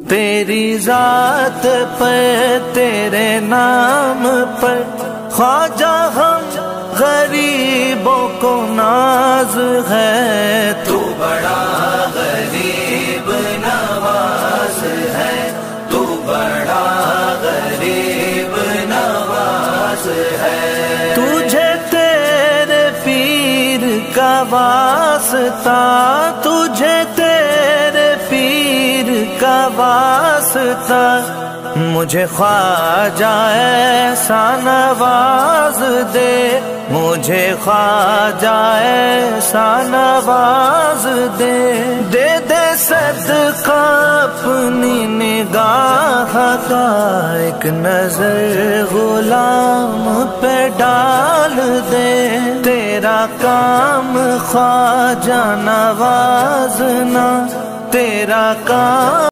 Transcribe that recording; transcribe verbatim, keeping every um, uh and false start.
تیری ذات پر تیرے نام پر خواجہ ہم غریبوں کو ناز ہے، تو بڑا غریب نواز ہے، تو بڑا غریب نواز ہے۔ تجھے تیرے پیر کا واسطہ، تجھے تیرے پیر کا واسطہ، مجھے خواجہ ایسا نواز دے، مجھے خواجہ ایسا نواز دے۔ دے دے صدقہ اپنی نگاہ کا، ایک نظر غلام پہ ڈال دے۔ تیرا کام خواجہ نوازنا، تیرا کام